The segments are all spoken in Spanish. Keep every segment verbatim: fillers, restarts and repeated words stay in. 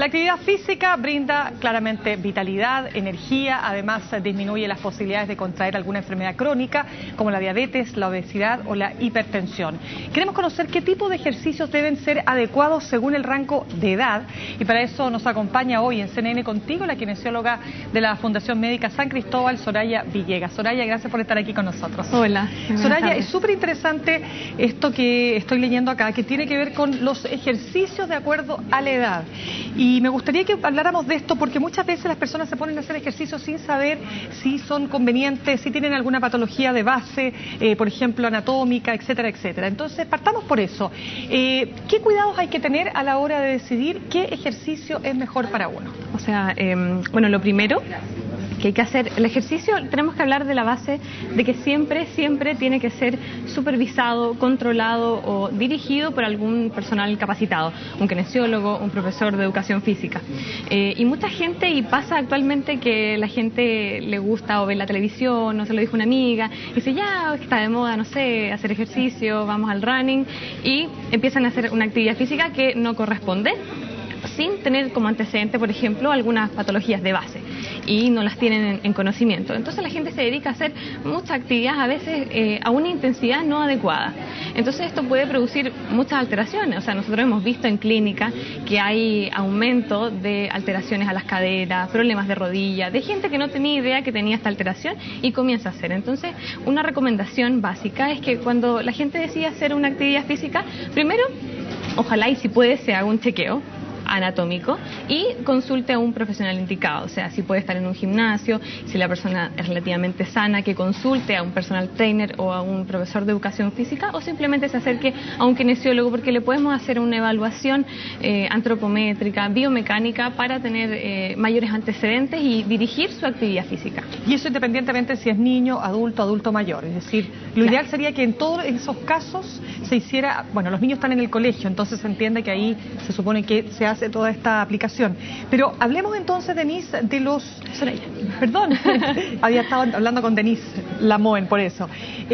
La actividad física brinda claramente vitalidad, energía, además disminuye las posibilidades de contraer alguna enfermedad crónica como la diabetes, la obesidad o la hipertensión. Queremos conocer qué tipo de ejercicios deben ser adecuados según el rango de edad y para eso nos acompaña hoy en C N N Contigo la kinesióloga de la Fundación Médica San Cristóbal, Soraya Villegas. Soraya, gracias por estar aquí con nosotros. Hola. Soraya, es súper interesante esto que estoy leyendo acá, que tiene que ver con los ejercicios de acuerdo a la edad. Y me gustaría que habláramos de esto porque muchas veces las personas se ponen a hacer ejercicios sin saber si son convenientes, si tienen alguna patología de base, eh, por ejemplo, anatómica, etcétera, etcétera. Entonces, partamos por eso. Eh, ¿Qué cuidados hay que tener a la hora de decidir qué ejercicio es mejor para uno? O sea, eh, bueno, lo primero que hay que hacer, el ejercicio, tenemos que hablar de la base de que siempre, siempre tiene que ser supervisado, controlado o dirigido por algún personal capacitado, un kinesiólogo, un profesor de educación física. Eh, y mucha gente, y pasa actualmente que la gente le gusta o ve la televisión, o se lo dijo una amiga, y dice, ya, está de moda, no sé, hacer ejercicio, vamos al running, y empiezan a hacer una actividad física que no corresponde, sin tener como antecedente, por ejemplo, algunas patologías de base y no las tienen en, en conocimiento. Entonces la gente se dedica a hacer muchas actividades a veces eh, a una intensidad no adecuada. Entonces esto puede producir muchas alteraciones. O sea, nosotros hemos visto en clínica que hay aumento de alteraciones a las caderas, problemas de rodilla, de gente que no tenía idea que tenía esta alteración y comienza a hacer. Entonces, una recomendación básica es que cuando la gente decide hacer una actividad física, primero, ojalá y si puede se haga un chequeo anatómico y consulte a un profesional indicado, o sea, si puede estar en un gimnasio, si la persona es relativamente sana, que consulte a un personal trainer o a un profesor de educación física o simplemente se acerque a un kinesiólogo porque le podemos hacer una evaluación eh, antropométrica, biomecánica para tener eh, mayores antecedentes y dirigir su actividad física. Y eso independientemente si es niño, adulto, adulto mayor, es decir, lo claro. ideal sería que en todos esos casos se hiciera, bueno, los niños están en el colegio, entonces se entiende que ahí se supone que se hace toda esta aplicación. Pero hablemos entonces, Denise, de los... Soraya. Perdón, había estado hablando con Denise Lamoen por eso.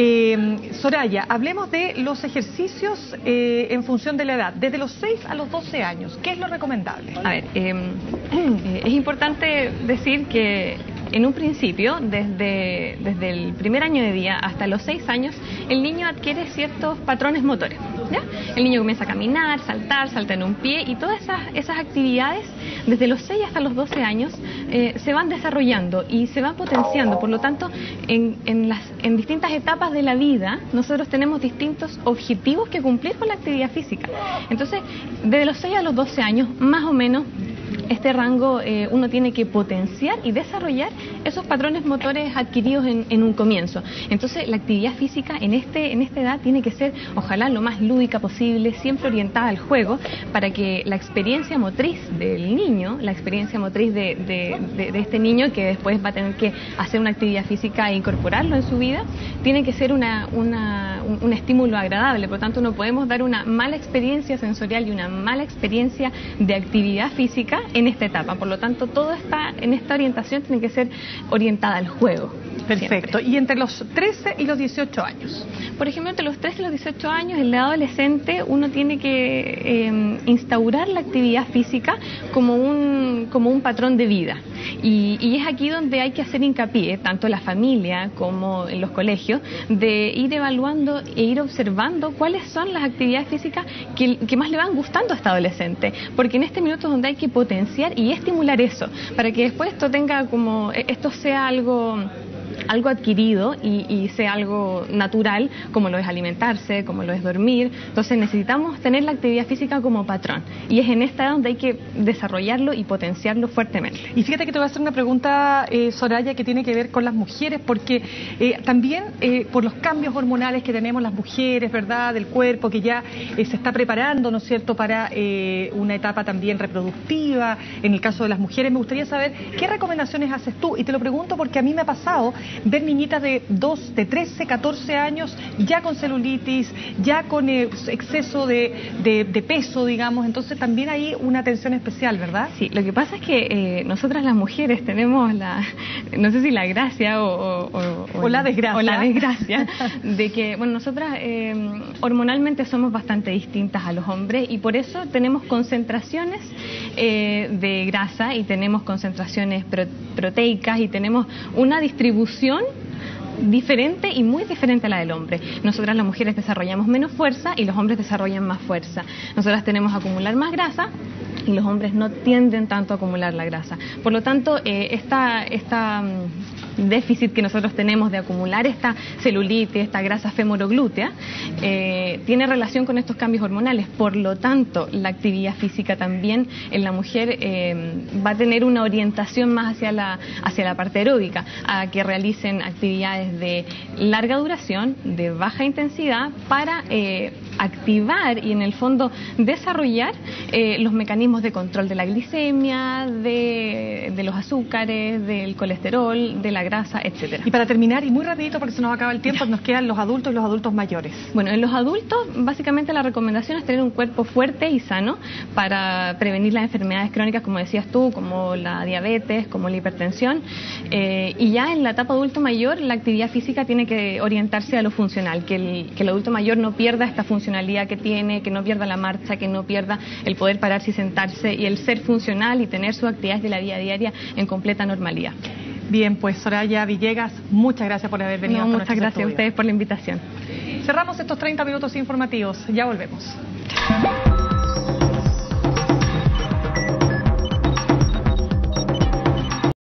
Eh, Soraya, hablemos de los ejercicios eh, en función de la edad, desde los seis a los doce años. ¿Qué es lo recomendable? A ver, eh, eh, es importante decir que en un principio, desde, desde el primer año de vida hasta los seis años, el niño adquiere ciertos patrones motores, ¿ya? El niño comienza a caminar, saltar, salta en un pie y todas esas, esas actividades, desde los seis hasta los doce años, eh, se van desarrollando y se van potenciando. Por lo tanto, en, en, las, en distintas etapas de la vida, nosotros tenemos distintos objetivos que cumplir con la actividad física. Entonces, desde los seis a los doce años, más o menos, este rango eh, uno tiene que potenciar y desarrollar esos patrones motores adquiridos en, en un comienzo. Entonces la actividad física en, este, en esta edad tiene que ser ojalá lo más lúdica posible, siempre orientada al juego, para que la experiencia motriz del niño, la experiencia motriz de, de, de, de este niño que después va a tener que hacer una actividad física e incorporarlo en su vida, tiene que ser una, una, un, un estímulo agradable. Por lo tanto no podemos dar una mala experiencia sensorial y una mala experiencia de actividad física en esta etapa. Por lo tanto, todo está en esta orientación tiene que ser orientada al juego. Perfecto. Siempre. ¿Y entre los trece y los dieciocho años? Por ejemplo, entre los trece y los dieciocho años, en la adolescente, uno tiene que eh, instaurar la actividad física como un, como un patrón de vida. Y, y es aquí donde hay que hacer hincapié, tanto en la familia como en los colegios, de ir evaluando e ir observando cuáles son las actividades físicas que, que más le van gustando a este adolescente. Porque en este minuto es donde hay que potenciar y estimular eso, para que después esto tenga como, esto sea algo... algo adquirido y, y sea algo natural, como lo es alimentarse, como lo es dormir. Entonces necesitamos tener la actividad física como patrón y es en esta edad donde hay que desarrollarlo y potenciarlo fuertemente. Y fíjate que te voy a hacer una pregunta, eh, Soraya, que tiene que ver con las mujeres, porque eh, también eh, por los cambios hormonales que tenemos las mujeres, ¿verdad?, del cuerpo, que ya eh, se está preparando, ¿no es cierto?, para eh, una etapa también reproductiva. En el caso de las mujeres, me gustaría saber qué recomendaciones haces tú, y te lo pregunto porque a mí me ha pasado ver niñitas de dos, de trece, catorce años ya con celulitis, ya con eh, exceso de, de, de peso, digamos. Entonces también hay una atención especial, ¿verdad? Sí, lo que pasa es que eh, nosotras las mujeres tenemos la, no sé si la gracia o, o, o, o la desgracia, o la desgracia de que, bueno, nosotras eh, hormonalmente somos bastante distintas a los hombres y por eso tenemos concentraciones eh, de grasa y tenemos concentraciones pro, proteicas y tenemos una distribución diferente y muy diferente a la del hombre. Nosotras las mujeres desarrollamos menos fuerza y los hombres desarrollan más fuerza. Nosotras tenemos que acumular más grasa y los hombres no tienden tanto a acumular la grasa. Por lo tanto, eh, esta, esta um, déficit que nosotros tenemos de acumular esta celulitis, esta grasa femoroglútea, eh, tiene relación con estos cambios hormonales. Por lo tanto, la actividad física también en la mujer eh, va a tener una orientación más hacia la, hacia la parte aeróbica, a que realicen actividades de larga duración, de baja intensidad, para eh, activar y en el fondo desarrollar eh, los mecanismos de control de la glicemia, de, de los azúcares, del colesterol, de la grasa, etcétera. Y para terminar, y muy rapidito porque se nos acaba el tiempo, nos quedan los adultos y los adultos mayores. Bueno, en los adultos básicamente la recomendación es tener un cuerpo fuerte y sano para prevenir las enfermedades crónicas, como decías tú, como la diabetes, como la hipertensión, eh, y ya en la etapa adulto mayor la actividad física tiene que orientarse a lo funcional, que el, que el adulto mayor no pierda esta funcionalidad que tiene, que no pierda la marcha, que no pierda el poder pararse y sentarse y el ser funcional y tener sus actividades de la vida diaria en completa normalidad. Bien, pues Soraya Villegas, muchas gracias por haber venido. No, hasta muchas gracias estudio. a ustedes por la invitación. Cerramos estos treinta minutos informativos, ya volvemos.